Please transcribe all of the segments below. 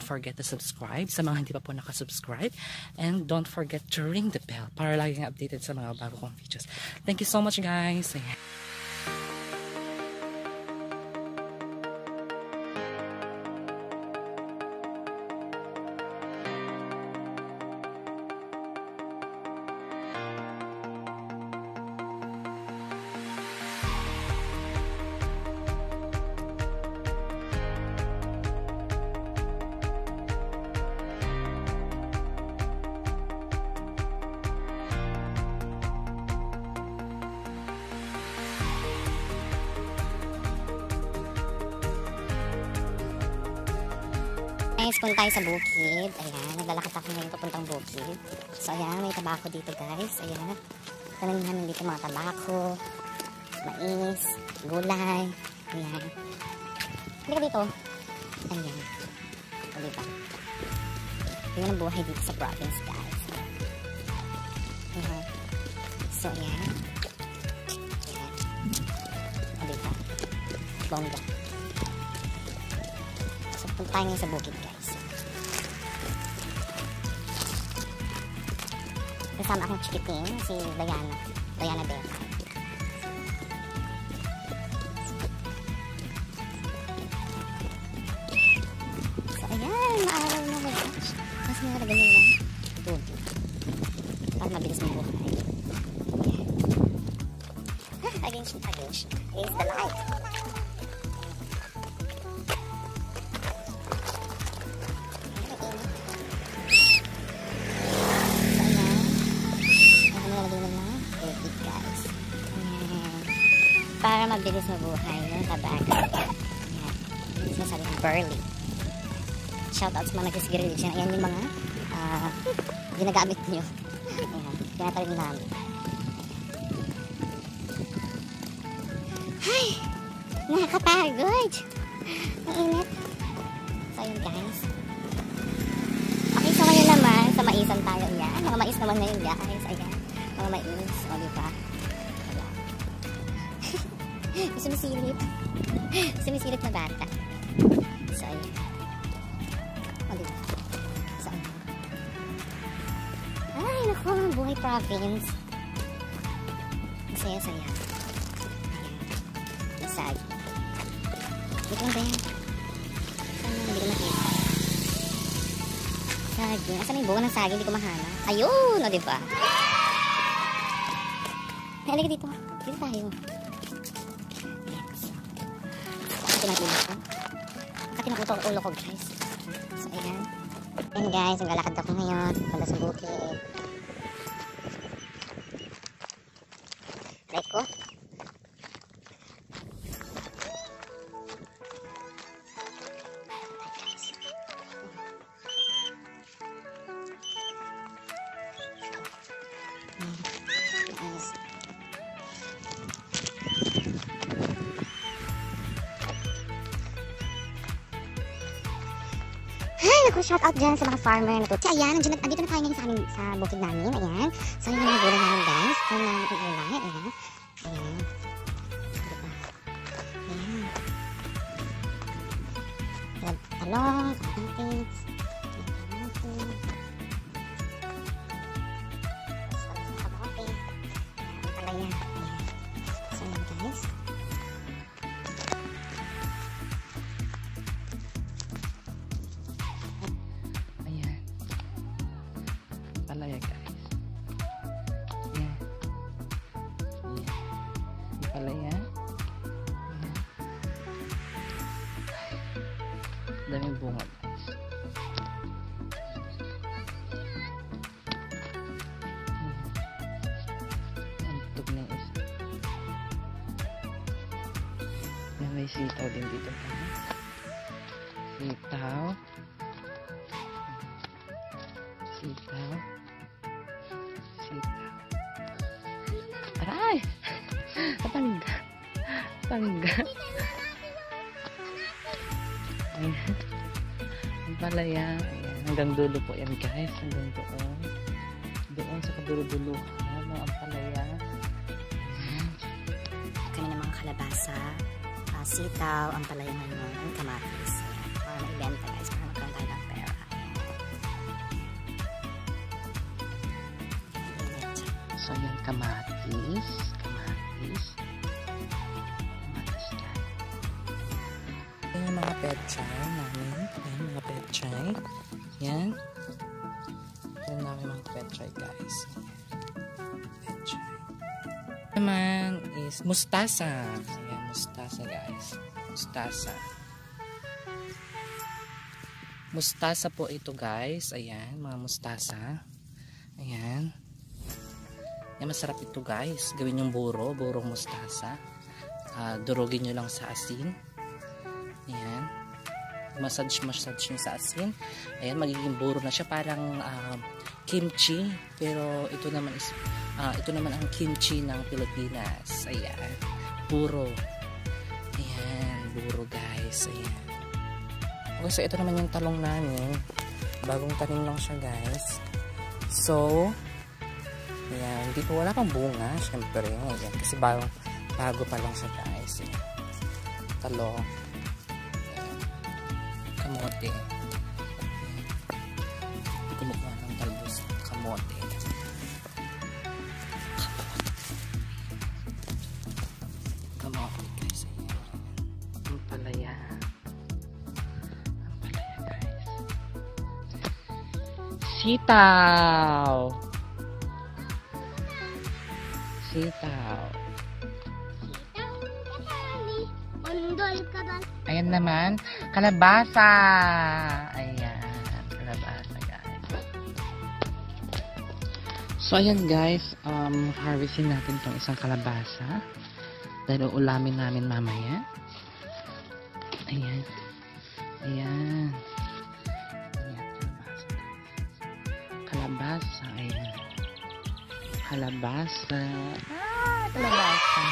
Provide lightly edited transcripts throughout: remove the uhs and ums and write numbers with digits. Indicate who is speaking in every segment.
Speaker 1: forget to subscribe sa mga hindi pa po nakasubscribe. And don't forget to ring the bell para laging updated sa mga bago kong videos. Thank you so much guys. Ayan.
Speaker 2: Guys, punta tayo sa bukid. Ayan, naglalakad ako ngayon papuntang bukid. So, ayan, may tabako dito guys. Ayan, tanong namin dito mga tabako, mais, gulay. Ayan. Hindi ka dito. Ayan. O, diba? Tingnan ang buhay dito sa province guys. Ayan. So, ayan. Ayan. O, diba? Bongga. Punta tayo ngayon sa bukid guys. Kasama akong chikiting, si Diana Bell. So ayan, maaraw na guys. Mas mga ganyan lang tubig para mabilis ng buhay. Against is the light. Para mabilis mabuhay yung tabako. Ayan. Hindi sinasabi ng burley. Shoutout sa mga nagsisigarilig siya. Ayan yung mga ginagamit nyo. Ayan. Tinatalim namin. Ay! Nakakapagod! Ang init. So yun guys. Okay, so ngayon naman sa maisan tayo. Ayan. Mga mais naman ngayon guys. Ayan. Mga mais. O diba? Sumisilip na bata. So, ayan. O, diba? So, ayan. Ay, naku, buhay province. Masaya-saya. Ayan. Masagi. Dito lang ba yan? Saan na? Hindi ko nakita. Sagi. Asan na yung bunga ng sagi? Hindi ko mahana. Ayun! O, diba? Halika dito. Dito tayo. Nakati ng ulo ko guys. So ayan. Ayan guys, naglalakad ako ngayon pala sa bukid. Like ko. Shout out dyan sa mga farmer na to. So ayan, andito na tayo ngayon sa bukid namin. Ayan. So yun yung gulay namin guys. Yun yung gulay. Ayan. Ayan. Ayan. Talong, kamatis. Palaya. So ayan guys.
Speaker 1: Palaya guys. Yan. Palaya. Daming bunga guys. Ang tug ng isa. Yan, may sitaw din dito guys. Sitaw. Sitaw. Sitaw. Aray! Patangga. Patangga. Ayan. Ang palaya. Ayan. Hanggang dulo po yan guys. Hanggang doon. Doon sa kadulo-duluhan. Ang palaya. Ayan.
Speaker 2: Kami ng mga kalabasa. Sitaw. Ang palaya ngayon. Ang kamatis. Ayan. Para maibenta guys. Para magkaroon tayo ng pera.
Speaker 1: So, ayan, kamatis. Kamatis. Kamatis yan. Ayan yung mga pechay namin. Ayan, mga pechay. Ayan. Ayan namin mga pechay, guys. Pechay. Naman is mustasa. Ayan, mustasa, guys. Mustasa. Mustasa po ito, guys. Ayan, mga mustasa. Ayan. Ayan, masarap ito, guys. Gawin yung burong mustasa. Durugin nyo lang sa asin. Ayan. Massage nyo sa asin. Ayan, magiging buro na siya. Parang kimchi. Pero ito naman is ito naman ang kimchi ng Pilipinas. Ayan. Buro. Ayan, buro, guys. Ayan. Okay, so ito naman yung talong namin. Bagong tanim lang siya, guys. So, ayan. Hindi po, wala pang bunga. Siyempre, ayan. Kasi bago pa lang siya, guys. Ayan. Talong. Ayan. Kamote. Ayan. Kumukuha ng talbos. Kamote. Kamote, guys. Ayan. Ang palaya. Sitaw. Sitaw. Ayan naman, kalabasa. Ayan, kalabasa, guys. So, ayan, guys, harvesting natin itong isang kalabasa. Dahil uulamin namin mamaya. Ayan. Ayan. Kalabasa, ayan. Kalabasa. Kalabasa.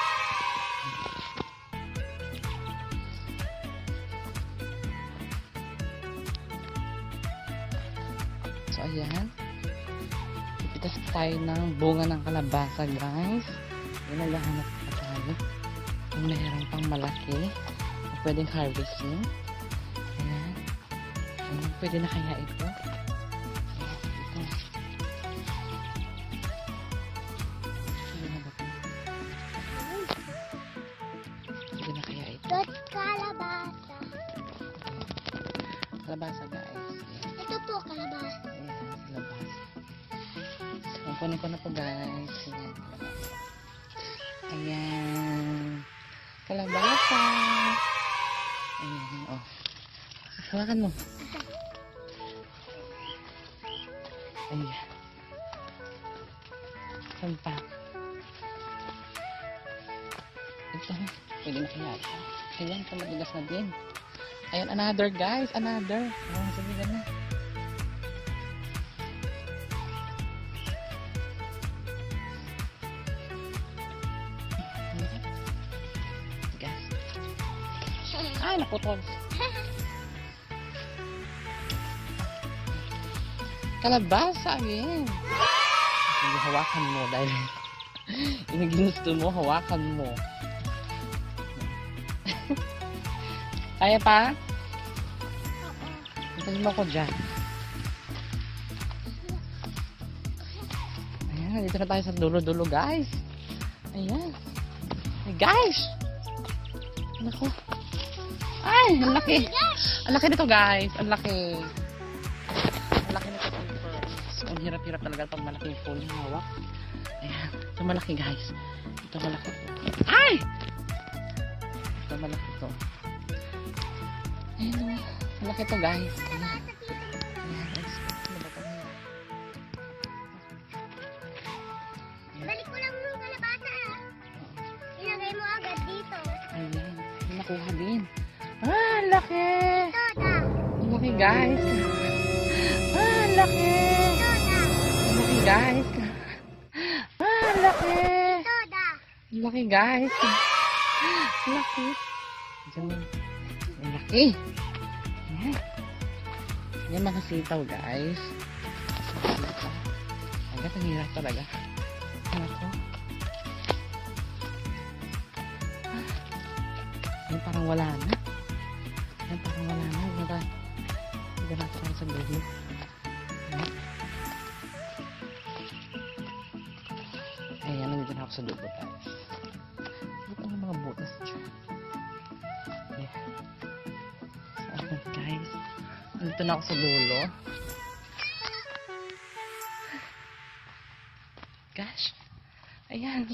Speaker 1: So, ayan. Ipitas tayo ng bunga ng kalabasa, guys. Ayan, naghahanap pa tayo. Kung mayroon pang malaki, pwedeng harvesting. Ayan. Ayan, pwede na kaya ito. Kalabasa, guys.
Speaker 2: Ito po, kalabasa.
Speaker 1: Ayan, kalabasa. So, kunin ko na po, guys. Ayan, kalabasa. Ayan. Kalabasa. Ayan, oh. Hawakan mo. Ayan. Saan pa? Ito. Pwede na kaya ito. Ayan, kamatigas na din. Ayan, another, guys. Another. Oh, sabi ka na. Guys. Ay, naputol. Kalabasa, again. Hindi, hawakan mo dahil yung ginusto mo, hawakan mo. Kaya pa? Puntahin mo ako dyan. Ayan, dito na tayo sa dulo-dulo, guys. Ayan. Ay, guys! Naku. Ay, ang laki. Ang laki nito, guys. Ang laki. Ang laki nito. Ang hirap-hirap talaga pag malaki yung phone yung hawak. Ayan. Ito malaki, guys. Ito malaki. Ay! Ito malaki ito. Ayan o. Malaki ito, guys. Ayan. Ayan, guys. Ano ba ito?
Speaker 2: Balik ko lang yung kalabasa. Ilagay mo agad dito.
Speaker 1: Ayan. Nakuha din. Ah, laki!
Speaker 2: Toda.
Speaker 1: Ang laki, guys. Ah, laki! Ang laki, guys. Ah, laki!
Speaker 2: Toda.
Speaker 1: Ang laki, guys. Ang laki. Diyan. Ang laki. Ayan. Ayan, mga sitaw, guys. Sitaw. Agad, ang hirap talaga. Ano ko? Ayan, parang wala na. Ayan, parang wala na. Hindi na tayo sa dulo. Ayan. na ako sa dulo guys. Ito ang mga butas dyan. Ayan. So, guys. Nandito na ako sa dulo. Gosh. Ayan.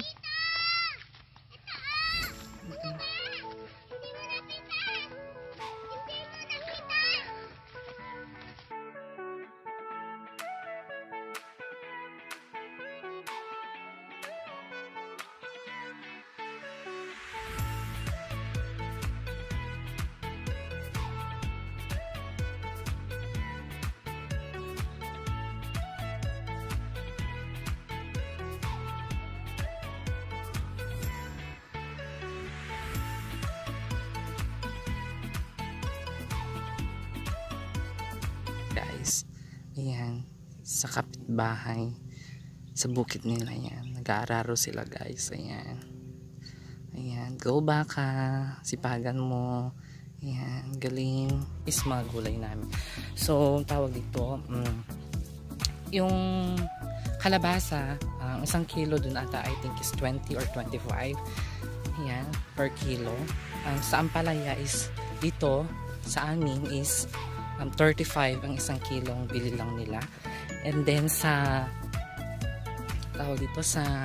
Speaker 1: Guys, ayan, sa kapitbahay, sa bukid nila yan, nag-aararo sila guys. Ayan, ayan, go baka, sipagan mo. Ayan, galing. Is mga gulay namin. So tawag dito, yung kalabasa, ang 1 kilo dun ata I think is 20 or 25. Ayan, per kilo. Sa ampalaya is dito sa amin is 35 ang 1 kilong bili lang nila. And then sa tawag dito sa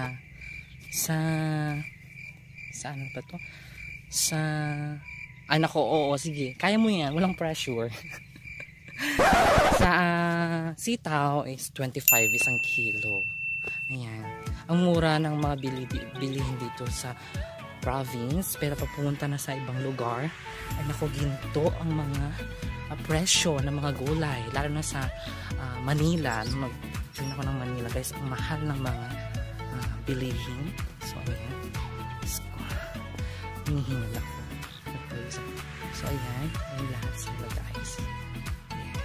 Speaker 1: ano ba to? Sa anak ko, oo, sige. Kaya mo yan, walang pressure. Sa sitaw is 25 1 kilo. Ayan. Ang mura ng mga bilihin dito sa province, pero pag pumunta na sa ibang lugar, ay naku, ginto ang mga presyo ng mga gulay, lalo na sa Manila. Mag-join ako ng Manila guys, ang mahal ng mga bilihin. So ayan, hinihingal ako. So ayan, ayan lahat sila guys. Ayan.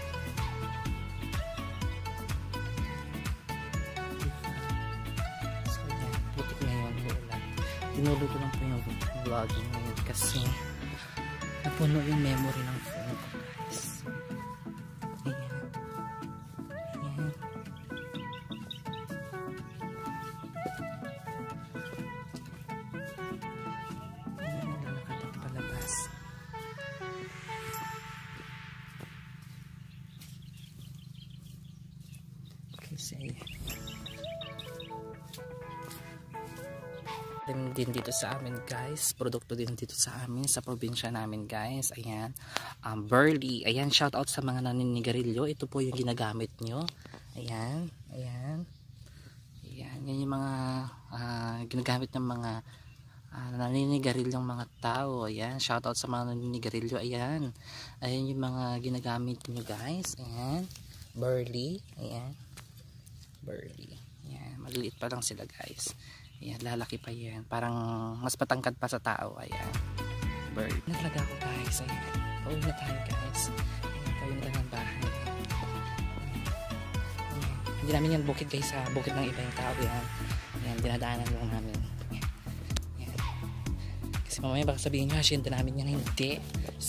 Speaker 1: So ayan, putik ngayon, ulan. Tinuloy ko lang po yung vlogging ngayon kasi napuno yung memory ng phone ko guys. Ayan. Ayan. Ayan, lalakad ako palabas. Kasi din dito sa amin guys, produkto din dito sa amin sa probinsya namin guys. Ayan, burley. Ayan, shout out sa mga naninigarilyo, ito po yung ginagamit nyo. Ayan, ayan, ayan, yan yung mga ginagamit ng mga naninigarilyo mga tao. Ayan, shout out sa mga naninigarilyo. Ayan, ayan yung mga ginagamit nyo guys. Ayan, burley. Ayan, burley. Ayan, maliliit pa lang sila guys. Ayan, lalaki pa yan. Parang mas patangkad pa sa tao. Ayan. Bird. Na talaga ako guys. Ayan. Pauwi na tayo guys. Ayan, pauwi na tayo ng bahay. Ayan. Hindi namin yan bukid guys, sa bukid ng iba yung tao. Ayan. Ayan, dinadaanan lang namin. Ayan. Ayan. Kasi mamaya baka sabihin nyo, hasyenda namin yan. Hindi.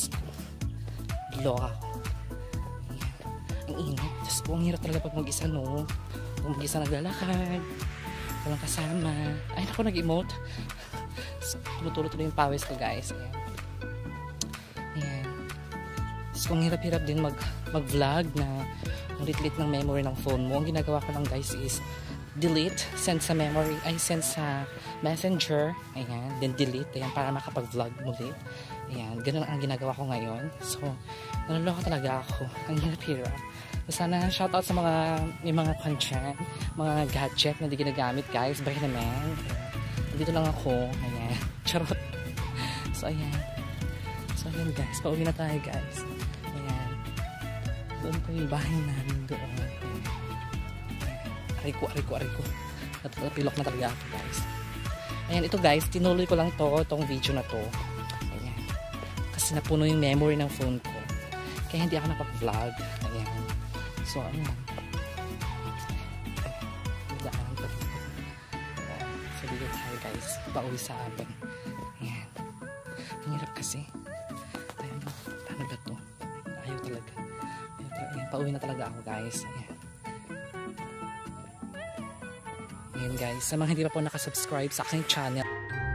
Speaker 1: Loka ako. Ayan. Ang init. Diyos po, ang hirap talaga pag mag-isa, no? Kung mag-isa naglalakad. Walang kasama. Ay, naku, nag-emote. Tumutulo-tulo yung pawis ko, guys. Ayan. Ayan. So, kung hirap-hirap din mag-vlog na ang lit-lit ng memory ng phone mo, ang ginagawa ko lang, guys, is delete, send sa memory, ay, send sa messenger. Ayan. Then delete. Ayan, para makapag-vlog muli. Ayan. Ganun ang ginagawa ko ngayon. So, naloloka talaga ako. Ang hirap-hirap. Sana shoutout sa yung mga content, mga gadget na di ginagamit guys. Bye naman. Dito lang ako. Ayan. Charot. So ayan. So ayan guys. Pauwi na tayo guys. Ayan. Doon po yung bahay namin doon. Ayan. Ariko. Pilok na talaga ako guys. Ayan, ito guys. Tinuloy ko lang itong video na to. Ayan. Kasi napuno yung memory ng phone ko. Kaya hindi ako nakapag-vlog. Ayan. So, ano daan pa dito. So, dito tayo guys. Pauwi sa amin. Ayan. Ang hirap kasi. Ayan. Paano ba to? Ayaw talaga. Ayan. Pauwi na talaga ako guys. Ayan. Ayan Ayan guys, sa mga hindi pa po nakasubscribe sa aking channel,